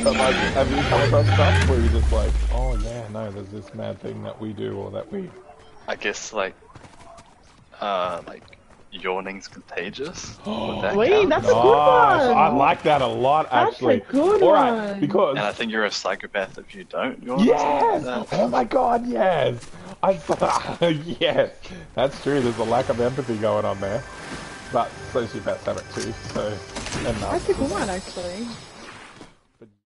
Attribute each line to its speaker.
Speaker 1: But like, have you come across stuff where you're just like, oh yeah, no, there's this mad thing that we do or that we...
Speaker 2: I guess like yawning's contagious. Would that
Speaker 3: Wait,
Speaker 2: count?
Speaker 3: that's a good one.
Speaker 1: I like that a lot, actually.
Speaker 3: That's a good
Speaker 1: Alright,
Speaker 3: one.
Speaker 1: because...
Speaker 2: And I think you're a psychopath if you don't yawn.
Speaker 1: Yes!
Speaker 2: Like
Speaker 1: Oh my god, yes! Yes! That's true, there's a lack of empathy going on there. But sociopaths have it too, so... Enough.
Speaker 3: That's a good one, actually.